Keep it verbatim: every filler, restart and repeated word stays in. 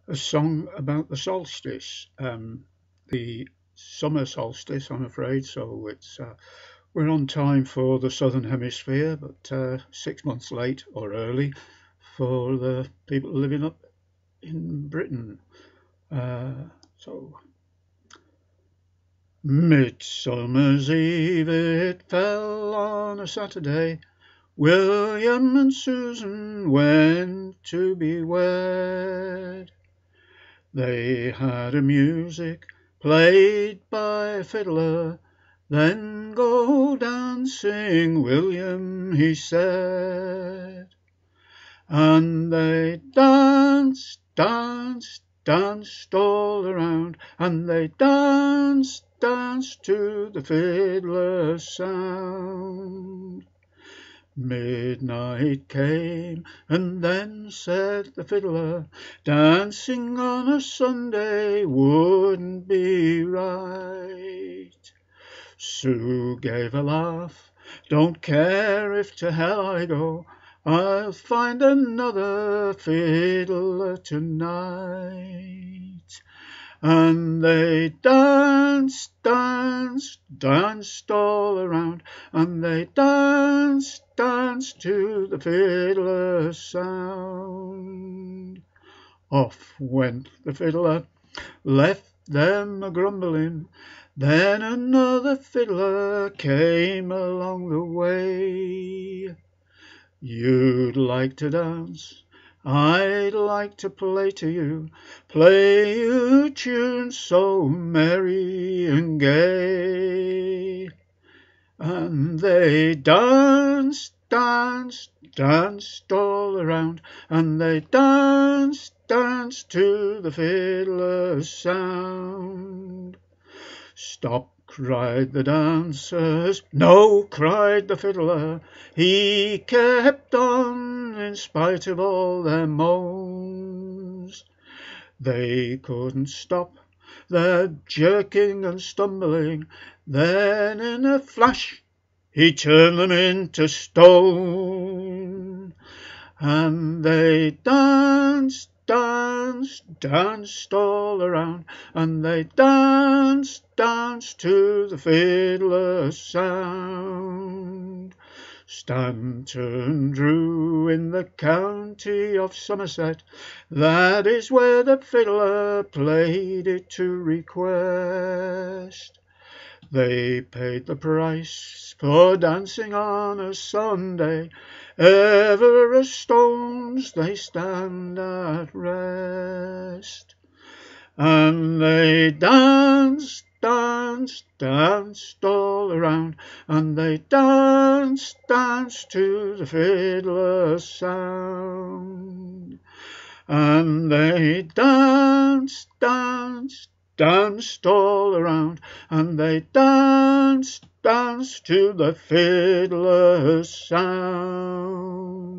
A song about the solstice, um, the summer solstice, I'm afraid. So it's uh, we're on time for the southern hemisphere, but uh, six months late or early for the people living up in Britain. Uh, so Midsummer's Eve it fell on a Saturday. William and Susan went to be wed. They had a music played by a fiddler. Then go dancing, William, he said. And they danced, danced, danced all around, and they danced, danced to the fiddler's sound. Midnight came, and then said the fiddler, dancing on a Sunday wouldn't be right. Sue gave a laugh, don't care if to hell I go, I'll find another fiddler tonight. And they danced, danced, danced all around, and they danced, danced to the fiddler's sound. Off went the fiddler, left them a grumbling. Then another fiddler came along the way. You'd like to dance, I'd like to play to you, play you tunes so merry and gay. And they danced, danced, danced all around, and they danced, danced to the fiddler's sound. Stop, cried the dancers. No, cried the fiddler. He kept on in spite of all their moans. They couldn't stop their jerking and stumbling. Then in a flash he turned them into stone. And they danced, danced, danced all around, and they danced, danced to the fiddler's sound. Stanton drew in the county of Somerset, that is where the fiddler played it to request. They paid the price for dancing on a Sunday, ever as stones they stand at rest. And they danced, danced, danced all around, and they danced, danced to the fiddler's sound. And they danced, danced, danced all around, and they danced, danced to the fiddler's sound.